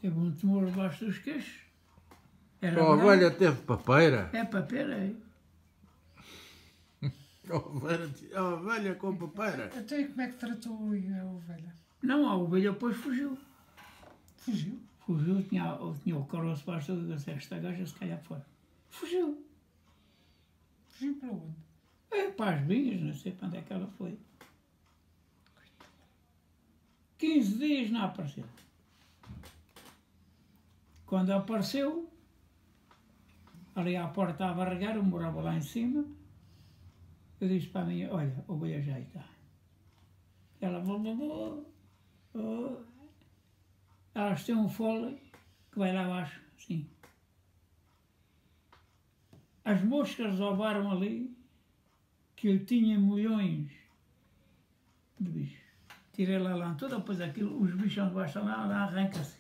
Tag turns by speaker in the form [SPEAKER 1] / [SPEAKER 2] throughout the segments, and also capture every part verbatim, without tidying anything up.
[SPEAKER 1] Teve um tumor debaixo dos queixos. Era
[SPEAKER 2] A ovelha teve papeira.
[SPEAKER 1] É papeira, é.
[SPEAKER 2] A ovelha, a ovelha com papeira.
[SPEAKER 3] Então e como é que tratou a ovelha?
[SPEAKER 1] Não, a ovelha depois fugiu.
[SPEAKER 3] Fugiu?
[SPEAKER 1] Fugiu, tinha, tinha o caroço baixo, eu disse, esta gaja se calhar fora. Fugiu.
[SPEAKER 3] Fugiu para onde?
[SPEAKER 1] É, para as vinhas, não sei para onde é que ela foi. quinze dias não apareceu. Quando apareceu, ali à porta a barregar, eu morava lá em cima, eu disse para a minha, olha, a ovelha já está. Ela falou, oh, oh. Elas têm um fole que vai lá abaixo, assim. As moscas roubaram ali, que eu tinha milhões de bichos. Tirei lá lá tudo, depois aquilo, os bichos onde bastam lá, lá arranca-se.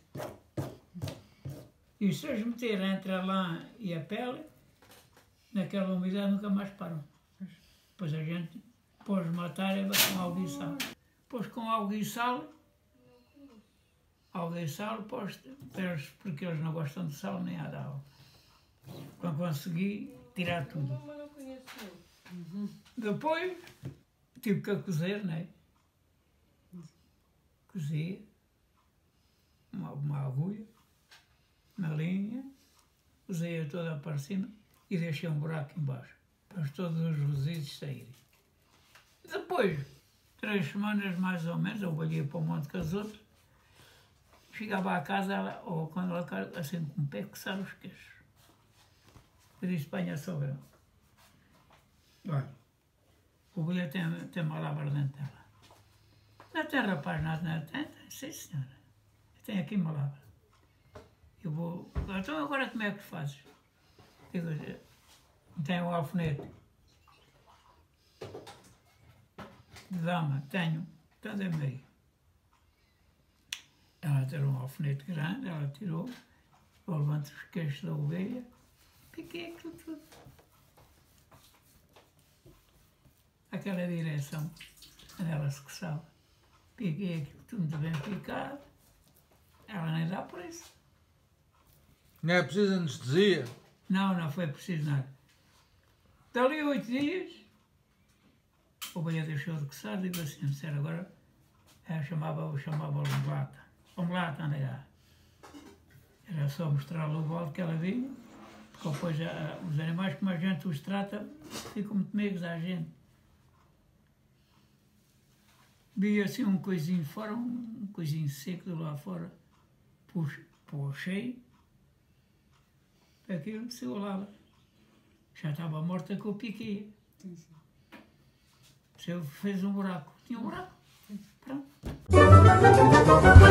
[SPEAKER 1] E se eles meterem entre a lã e a pele, naquela umidade nunca mais param. Depois a gente pôs matar e com algo e sal. Pôs com algo e sal, algo e sal, pôs, porque eles não gostam de sal nem de água. Quando consegui tirar tudo. Uhum. Depois tive que a cozer, não é? Cozi uma, uma agulha, uma linha, usei-a toda para cima e deixei um buraco embaixo, para todos os resíduos saírem. Depois, três semanas mais ou menos, eu olhei para o monte com as outras, chegava à casa, ela, ou quando ela assim com o pé, coçar os queixos. Eu disse para a minha sogra, olha, o bolha tem, tem malabar dentro dela. Não tem, rapaz, nada, nada. Tem, tem, sim, senhora. Tem aqui malabar. Eu vou, então agora como é que fazes? Digo, tem um alfinete. Dama, tenho, então dê meio. Ela tirou um alfinete grande, ela tirou, eu levanto os queixos da ovelha, piquei aquilo tudo. Aquela direção, onde ela se coçava. Piquei aquilo tudo muito bem picado, ela nem dá por isso.
[SPEAKER 2] Não é preciso anestesia?
[SPEAKER 1] Não, não foi preciso nada. Dali a oito dias, a ovelha deixou de coçar, digo assim, sério, agora eu chamava-o chamava omelata. Omelata, anda cá. Era só mostrar-lhe o balde que ela vinha, porque depois a, os animais, como a gente os trata, ficam muito meigos à gente. Vi assim um coisinho fora, um coisinho seco de lá fora, puxo, puxei, aquilo se olhava. Já estava morta com o piqueia. Se eu fez um buraco, tinha um buraco. Pronto.